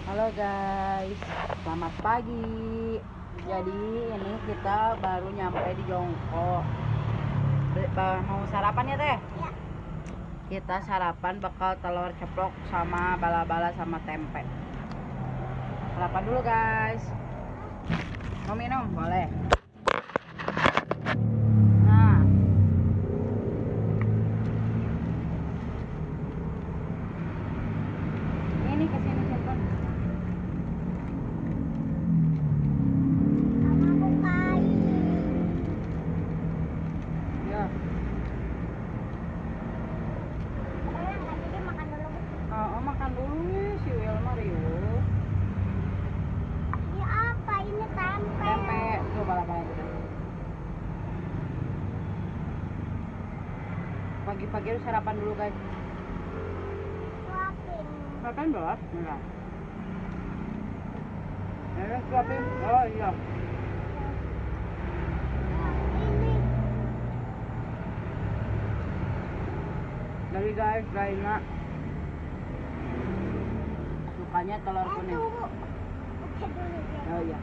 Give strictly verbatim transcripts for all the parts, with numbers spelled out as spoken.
Halo guys, selamat pagi. Jadi ini kita baru nyampe di Jongko. Be- ba- Mau sarapan ya teh? Ya. Kita sarapan bakal telur ceplok sama bala-bala sama tempe. Sarapan dulu guys. Mau minum? Boleh. Nah, ini kesini simpan. Sama bukai. Ya. Saya nggak jadi makan dulu. Oh, oh, makan dulu nih si Wilma riuh. Ini apa? Ini tempe. Tempe tuh bala-bala gitu. Pagi-pagi harus sarapan dulu guys. Suapin. Makan belum? Enggak. Ya, suapin. Oh iya. Ini. Dari guys, Raina. Sukanya telur Eh, kuning. tunggu. Oke dulu ya. Oh iya.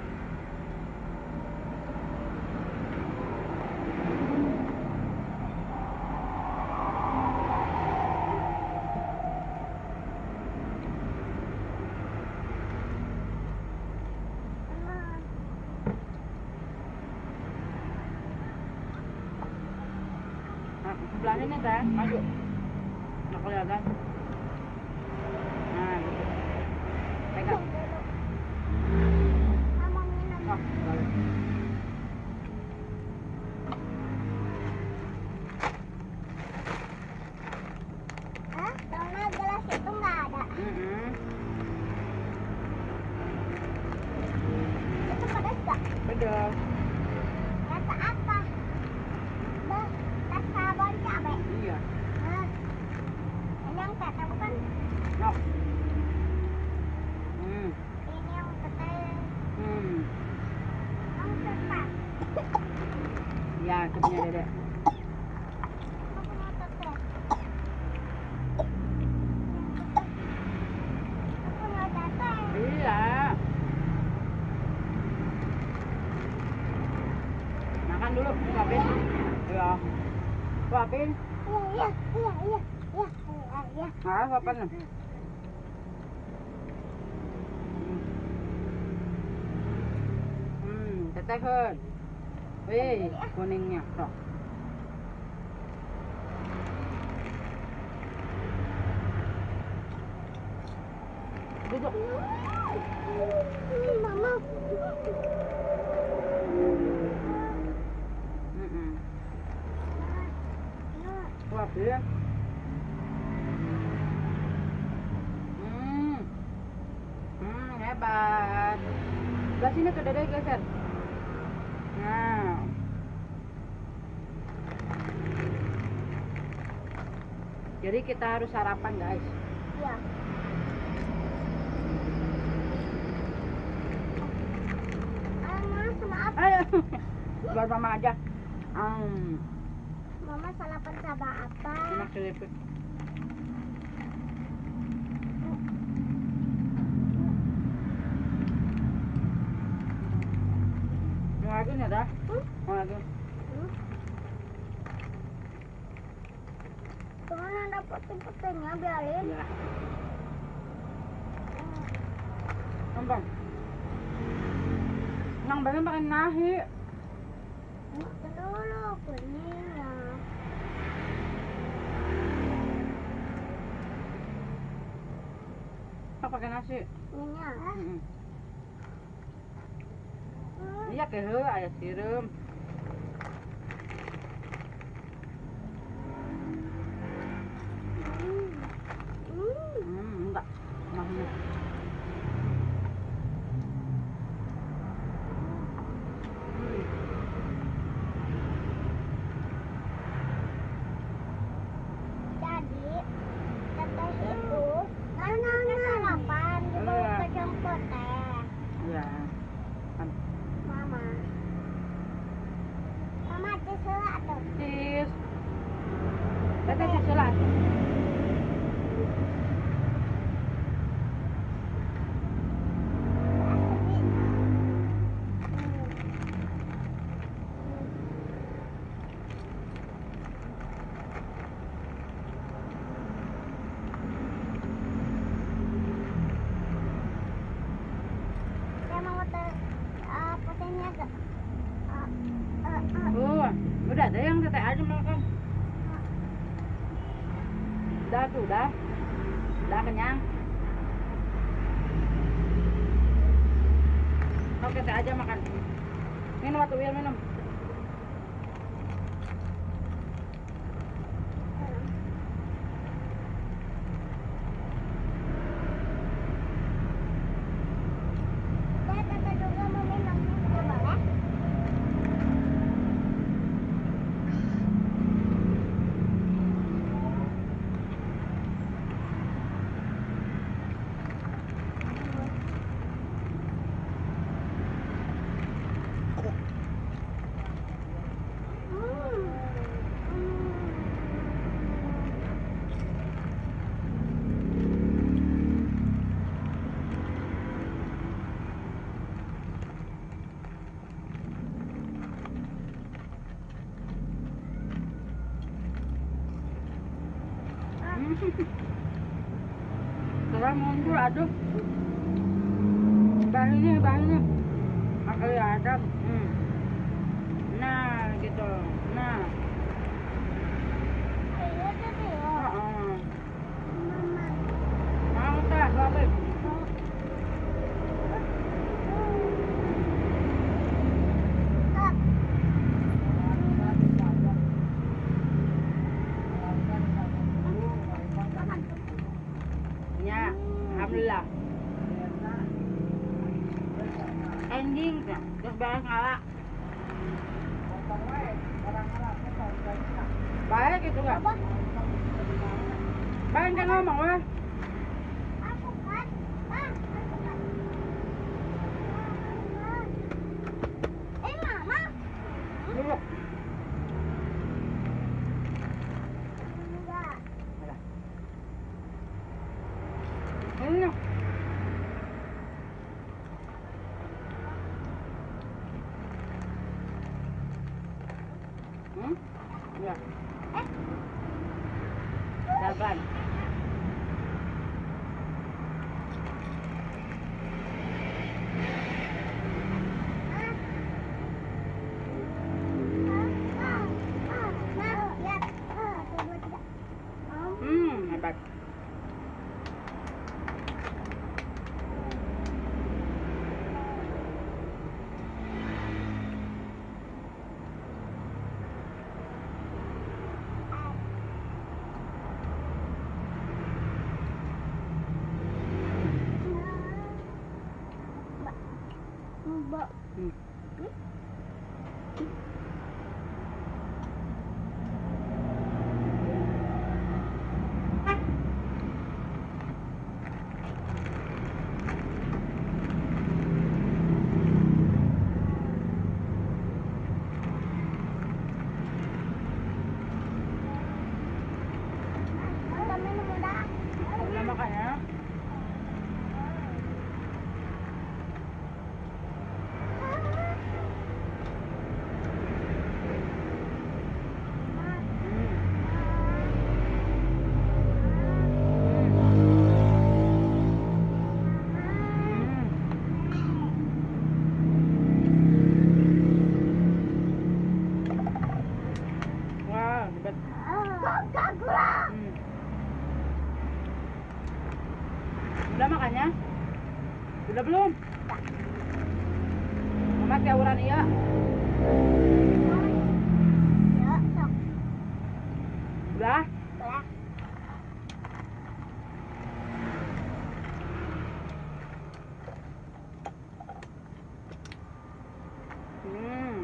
Teman. Nah, sebelah sini teh, maju. Nggak kelihatan. Nah, gitu. Pegang. Mama minum. Oh, boleh. Hah? Dona gelas itu nggak ada. Mm-mm. Itu pedas nggak? Pedas. Rasa apa? Bah, rasa bon cabai. Iya. Nah, yang kata bukan Nok. Hmm. ini yang kata Hmm. yang tepat. Ya, itu punya Dedek. Aku mau tetes. Aku mau tetes. Iya. Makan dulu, suapin. Iya. Suapin. Iya, iya, iya, iya, iya, iya, iya. Nah, suapin. Hmm. Hmm, tetehan. Wih, kuningnya. Tuh. Duduk. Mama. Mm-mm. Suapin. Hmm. Hmm, hebat. Sebelah sini tuh Dedek geser. Nah. Jadi kita harus sarapan guys. Iya. Mama sama apa? Ayo. Buat mama aja. Hmm. Mama sarapan sama apa? Enak selipit. Mau lagi nih dah? Hmm? Mau lagi? Hmm? Jangan ada puting-putingnya, biarin. Iya. Gampang. Nang pengen pakai nahi. Makan dulu kuningnya. Apa pakai nasi? Minyak. Mm-mm. Hmm. Iya keheu aya sireum. Hmm. Hmm. Hmm, enggak. Mahnya. Hmm. Jadi, teteh itu karena sarapan dibawa ke jemput teh. Iya. Kan. Mama. Mama cisela tuh. Cis. Teteh cis lah. Udah tuh, udah. Udah kenyang. Oke, teh aja makan. Minum atuh, Wil, minum. Saya kata juga mau minum, nggak boleh. Sekarang mundur, aduh. Bahannya, bahannya. Pakai ada. Hmm. Nah, gitu. Nah. Ayo tadi ya. Heeh. Mama. Mau teh, Babek. Kak. Ya, alhamdulillah. Ending teh, terus beres ngalak. Baik itu enggak? Apa? Baik kan ngomong weh. Aku kan. Ah, aku kan. Eh, Mama. Dulu. Enggak. Ini. Hmm? Ya. Eh, Dapat. ah, ah, ah, nah, lihat. Ah, coba tidak. Oh. Hmm, hebat. Mbak. Hmm. Udah minum udah. Udah makan ya? Wah, hebat. Kakak gula. Hmm. Udah makannya? Udah belum? Mama tiawuran iya. Ya, sok. Udah? Udah. Hmm.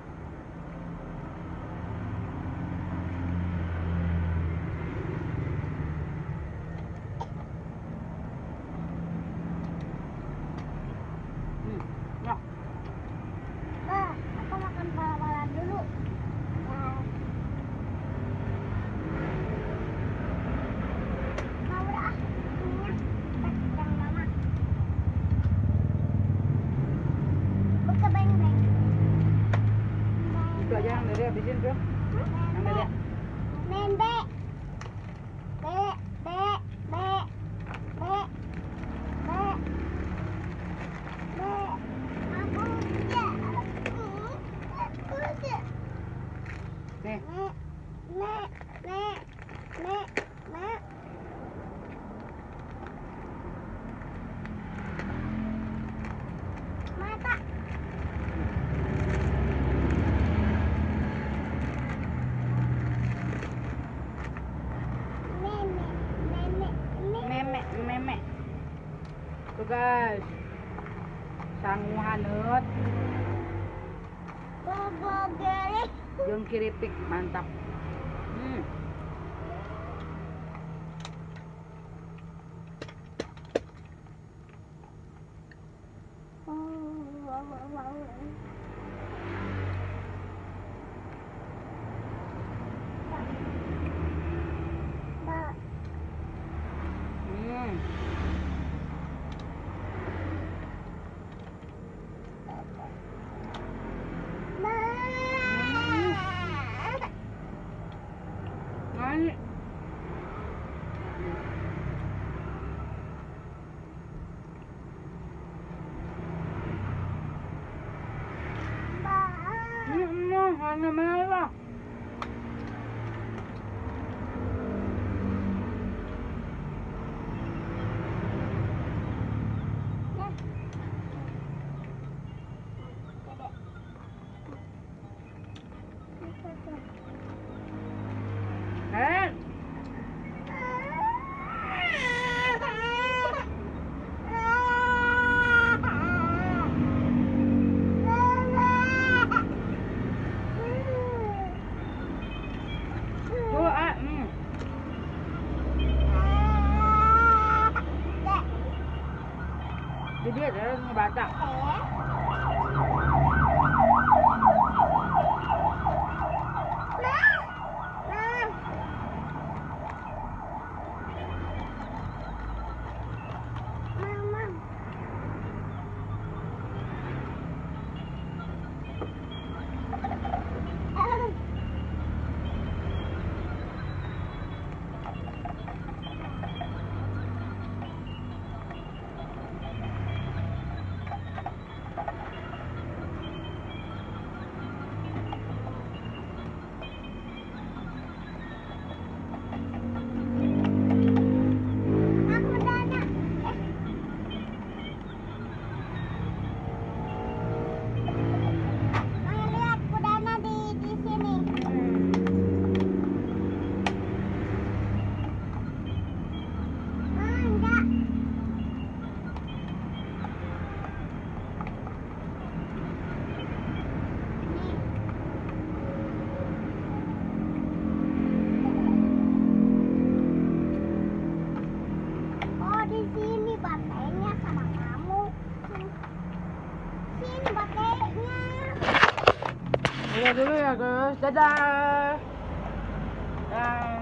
Hmm. Nah, Bah, aku makan pala-pala dulu. Ya. Mau udah ah, ininya. Eh, yang mama. Buka beng-beng. itu aja yang dari habisin tuh. Yang dari. Main be. Be, be, be, be, be, be. Aku ya. Aku ya. Nih, Me, me, me, me, me. guys. Sangu haneut Bogere. jeung kiripik mantap. Hmm. Hmm. Nani? Hmm, ano merah? Eh, tuh ah, hmm. Jadi ada ngebaca. Udah dulu ya guys, dadah. Dah.